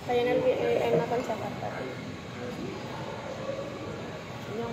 Kayaknya lebih enakan Jakarta. Yang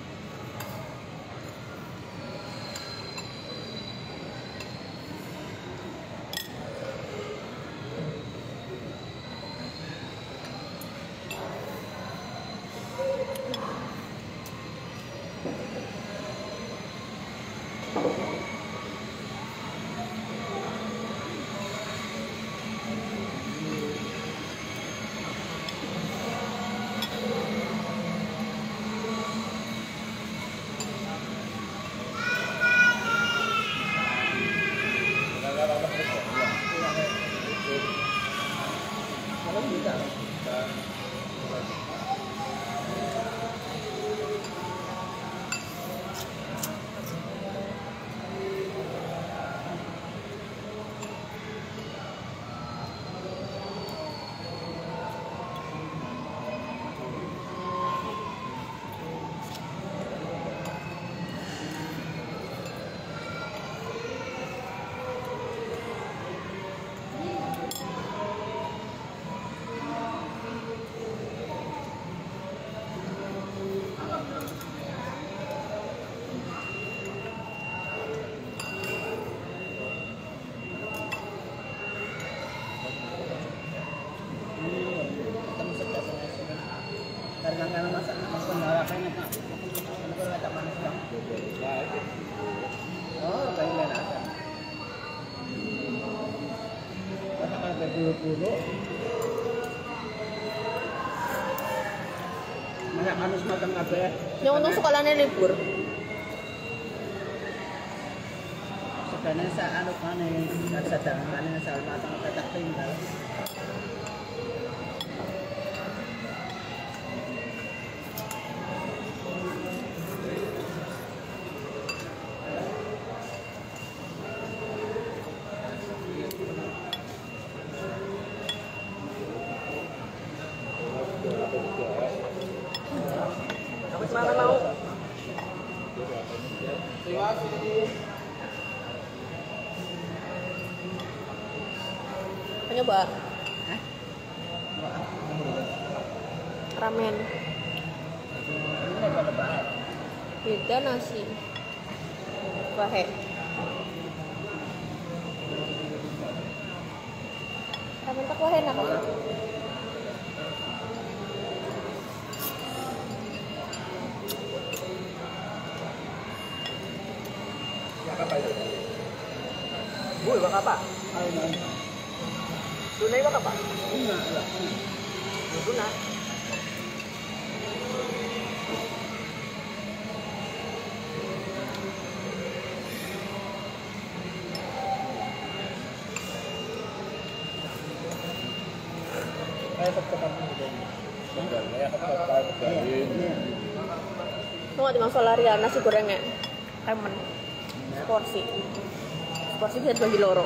karena masak penggarapannya Pak. Kalau kata panas Bang. Oh, kayak mana asam. Masakan berburu-buru. Masak anus matang kabeh. yang untung sekolahnya libur. Sedane sak anu kane, sadangane sal matang tetek tinggal. Makan mau? Coba. Ramen. Beda nasi. Wahe. Ramen tak wahe nak. Apa itu? Bu, bak apa? Tunai bak apa? Tuna. Kayak tetap begini. Sebenarnya tetap begini. Mau di Mangsolaria nasi gorengnya. Temen. Porsi bisa dibagi loro.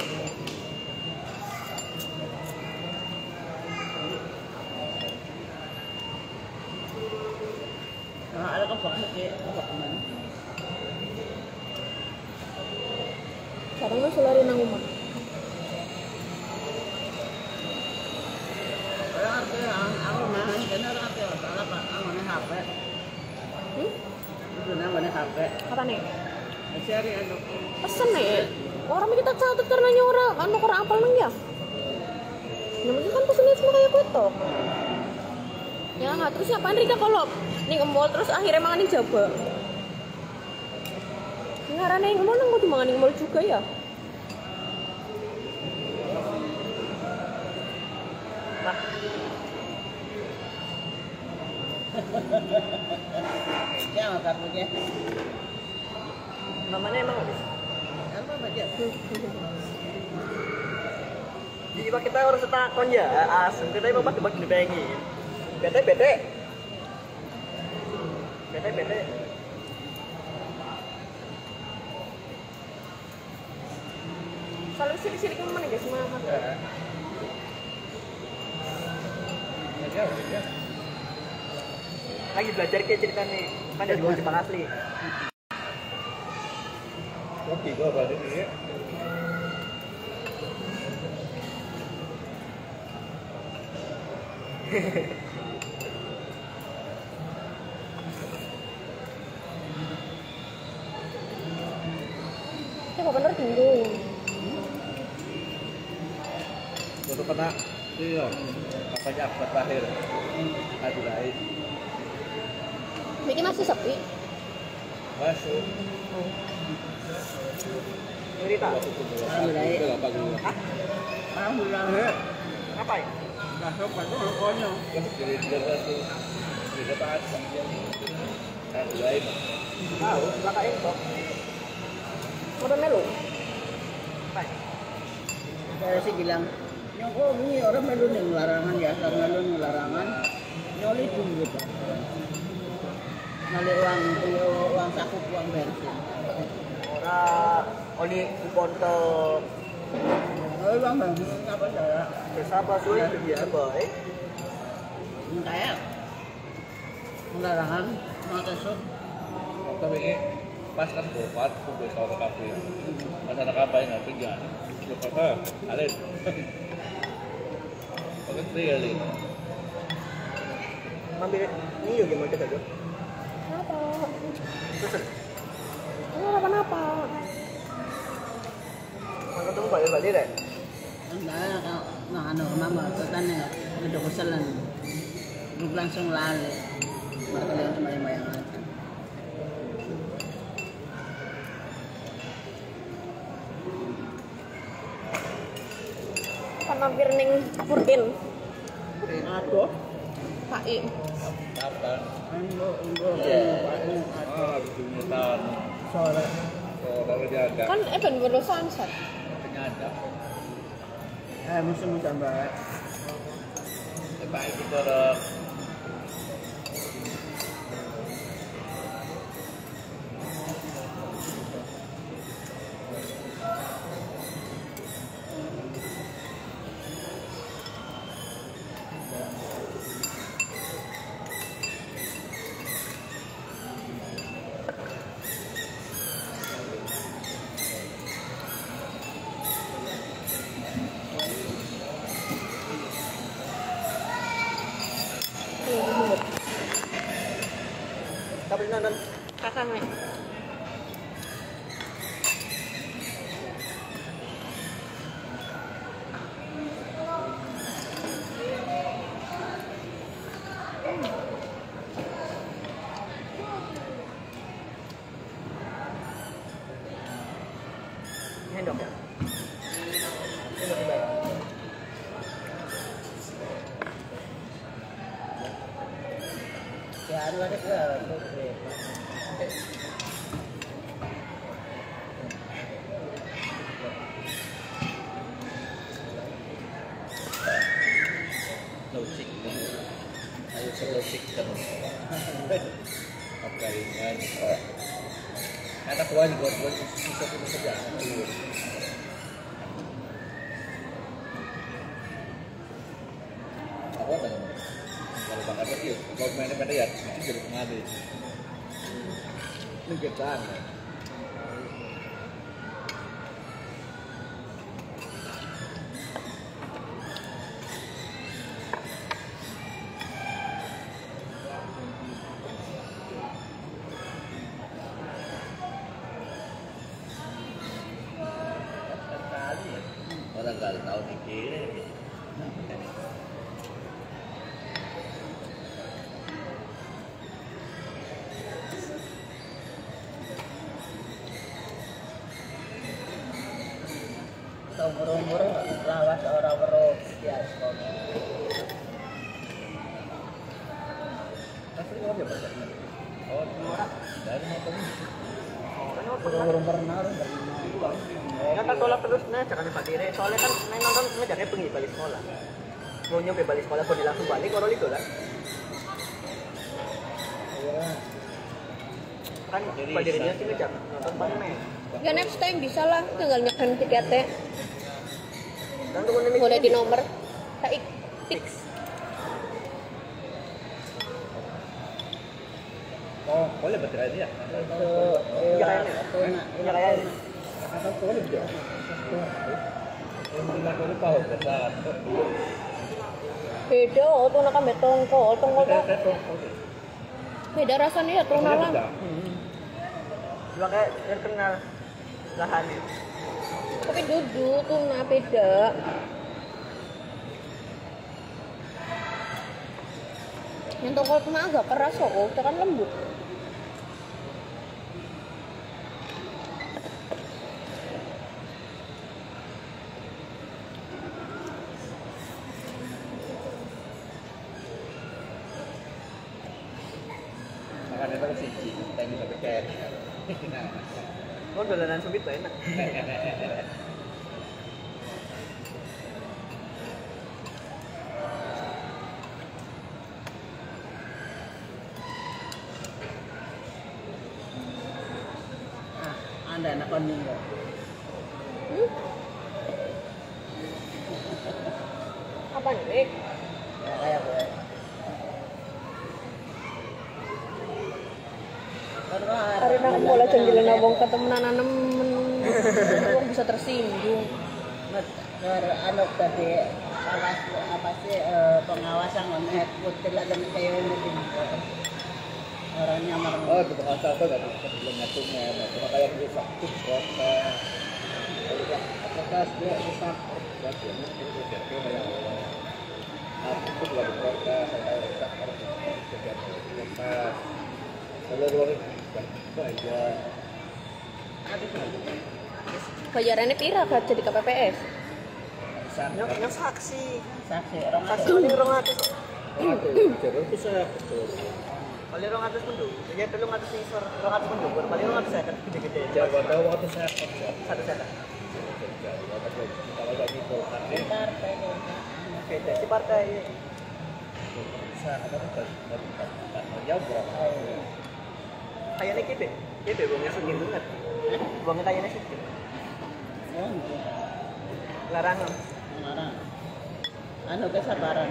Nah, ada kok pakai apa kemana? Sekarang lu selari nang rumah. Aku mah karena apa? Salah Pak, amane HP. Itu namanya HP. Apa nih? Cari anu. Pesen nih. Orang kita catat karena nyora, anu kurang apal nang ya. Namanya kan pesennya cuma kayak kotok. Ya nggak, terus apaan Rika kalau nih ke mall terus akhirnya mangan di Jaba. Ngarane yang mau nang mangan di mall juga ya. Nah. Ya makan punya. Namanya emang Apa baca? jadi pak kita harus takon ya asem kita emang bagi dipengin bete Selalu sirik-sirik kemana guys semangat. lagi belajar kayak cerita nih kan dari Jepang asli. Kopi gua balik ini. Coba bener tinggung. Itu kena iya. Katanya akbar terakhir. Aduh lain. Miki masih sepi. Masuk. Ini tak. Alhamdulillah. Ngapain? Masuk itu rokoknya. Jadi jelas tuh. Jadi taat. Aduh lain. Tahu, lakain kok. Udah melu. Ngapain? Saya sih bilang, oh ini orang melu nih larangan ya, karena melu nih larangan. Nyoli dulu gitu. Nyoli uang saku, uang bensin. Orang oli kupon ke Oh, uang bensin apa saya? bersama suai dia boy. Kayak larangan mau masuk. Tapi ini pas kan buat kumpul sama kafe. Pas anak kafe nggak tinggal. Lupa alin. Oke kali. Ambil ini yuk gimana kita tuh? Kenapa? Pesen. Kenapa? Mangga tunggu balik deh. Enggak, nah ano mama, katanya udah keselan. Duduk langsung lali. Maka kalian cuma yang bayangan. Kan mampir ning Purkin. Aduh. KI. Kapan? Enggak. Ah, kejutan. Sore. Orang jaga. Kan event baru sunset. Penyadap. Musim tambah. Baik itu orang. Tapi nonton Kakak nih. Hendok ya. Hendok di bawah. Ya, ada ke. Losik. Ayo selosik kan. Apa ini? Anak gua juga buat susah kerja. Apa kan? Kalau bakar lagi, kalau mainnya pada ya, itu jadi pengaruh. Ini ketan. Orang nggak tahu mikir. Umur lawas orang baru ya sekolah. Tapi apa dia baca? Oh, dari motor. Orang pernah Ya kan tolak terus nah jangan Pak Dire. Soalnya kan neng nonton ngejaknya pergi balik sekolah. Mau nyoba balik sekolah kok langsung balik orang itu kan. Kan Pak Dire sih ngejak nonton bareng nih. Ya next time bisa lah, tinggal nyekan tiketnya. Dan temen Boleh di nomor. Taik. Tix. Oh, boleh bercerai dia. Iya kayaknya. Iya kayaknya. Apa boleh dia? Ini nggak boleh tahu besar. Beda, tuna kan betongkol, tongkol tuh Saya tongkol deh. beda rasanya ya tuna lah. Beda. Cuma kayak terkenal lahannya. Tapi dudu tuna beda. Yang tongkol tuna agak keras kok, itu kan lembut. Makanya itu siji, kita bisa peket. Oh, dolanan sumpit tuh enak. Anda anak konding kok. Apa nih? Ya kayak gue. Hari nak mulai jenggilan abang ketemu nemen, orang bisa tersinggung. Anu tadi apa sih pengawasan ngomong putih lah dan kayak ini orangnya marah. Oh, itu bahasa apa kan? Sebelum nyatunya, cuma kayak dia sakit kota. Apakah dia rusak? Buat dia mungkin dia kayak aku juga di kota, saya rusak harus jadi kota. Kalau ruang aja. Bayarannya pira kan jadi KPPS? Yang saksi. Saksi orang Saksi paling 200. Jadi itu saya betul. Paling 200 pun dulu. Jadi 300 sisor, 200 pun dulu. Paling 200 saya kan gede-gede. Jawa tahu waktu saya kerja. Satu saya. Kalau lagi Golkar deh, Beda si partai. saya ada jauh berapa? Kayaknya gede. Gede buangnya sedikit banget. Buangnya kayaknya sedikit. oh Larangan. marah. Anu kesabaran.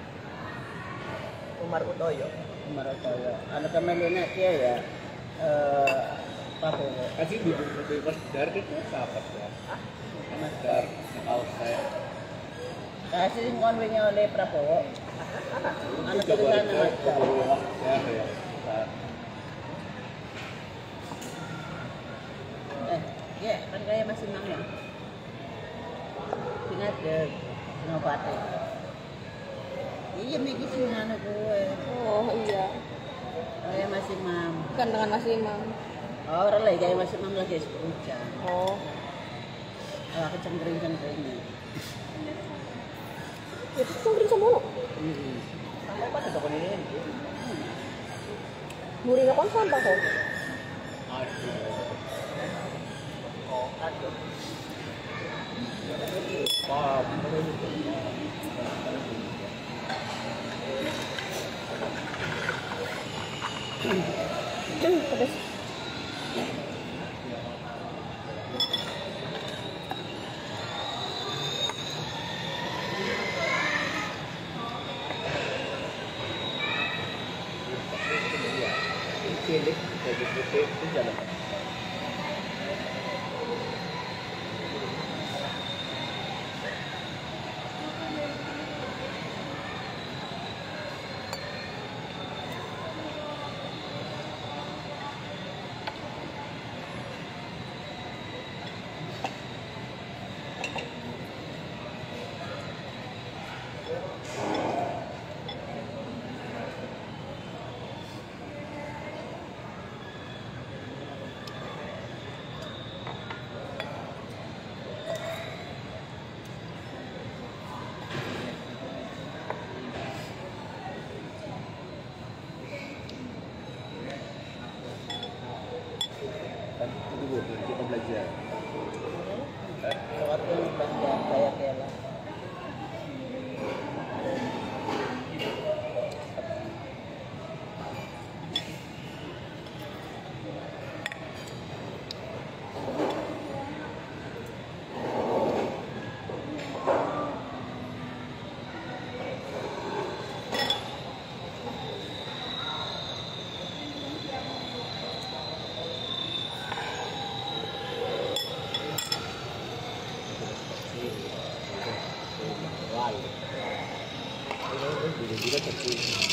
Umar Utoyo. Marah saya. Anu kemelina dia ya. Prabowo. Kasih di Mas Dar itu siapa ya? Mas Dar, tahu saya. Kasih konwingnya oleh Prabowo. Anu tulisan Mas Dar. Ya. Ya, kan kayak masih mang ya. Ingat deh, Senopati. Iya, mikir sih anak gue. Oh iya, Kayak masih mam. gantengan Mas Imam. Orang lagi kayak masih mam lagi hujan. Oh, Aku cengkering-cengkeringnya. itu sungkring sama lo. Sampai pada toko ini. Murina kon sampah kok. Oh, aduh. Pedes. Cilik, jadi putih itu jalan. Kan dulu kita belajar. Waktu belajar kayak kela. Kita tapi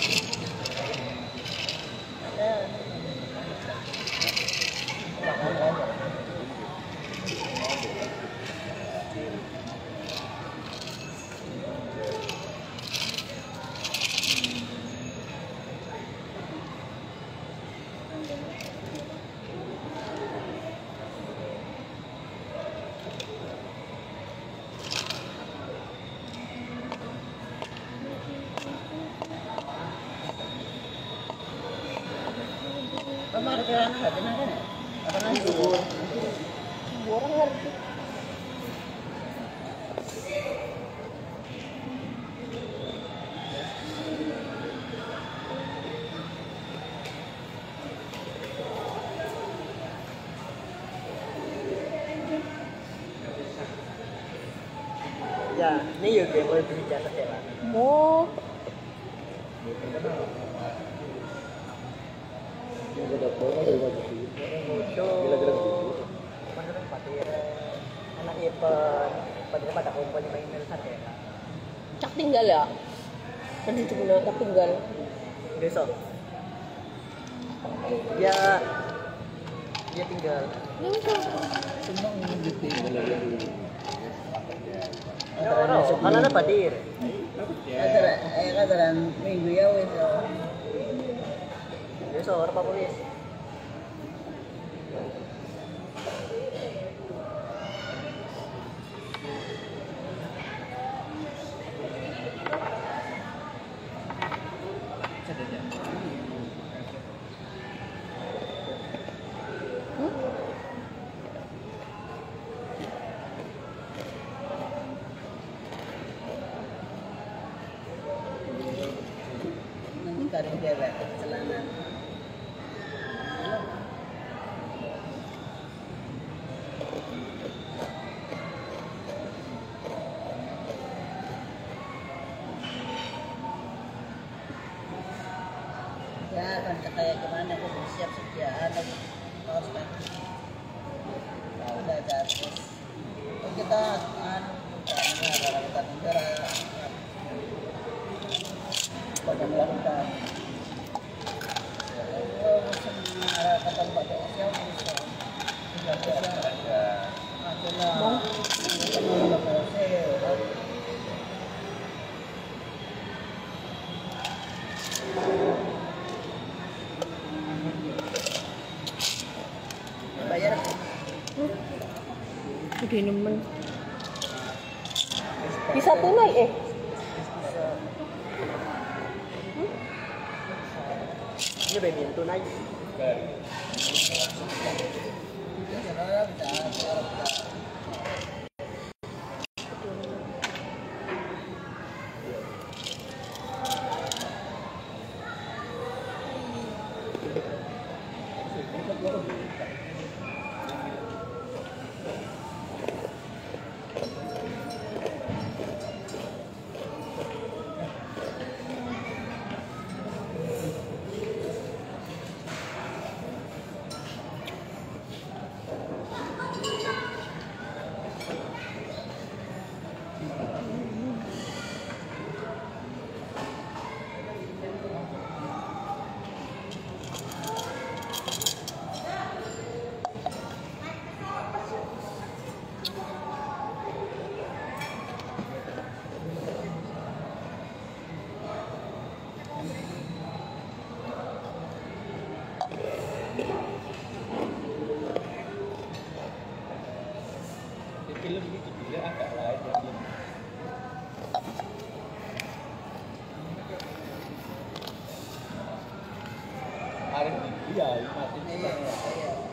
kamu ada kerana nggak tenang kan? Apa nanti subur? Orang ngerti. Ya, ini juga yang boleh beli jasa ya. Oh, yang ada pola dari wajah itu. Gila-gila gitu. Menurut patir anak event pada kumpul di main sate. cak tinggal ya. Kan itu guna cak tinggal. Besok dia tinggal Ya udah. Semua mengikuti. karena ada patir. Kadaran minggu ya wes. Besok orang Papulis. Nanti tarik dia back celana. Ya kan kayak kemana aku bersiap sediaan lagi kaos kan. Nah, udah jatuh. Oh, kita kita negara pada melakukan kata Pak Sosial bisa tidak bisa adalah bayar Udah nemen. Bisa tunai Ini baby tunai. Film gitu dia agak lain ya. Arif dia mati. iya.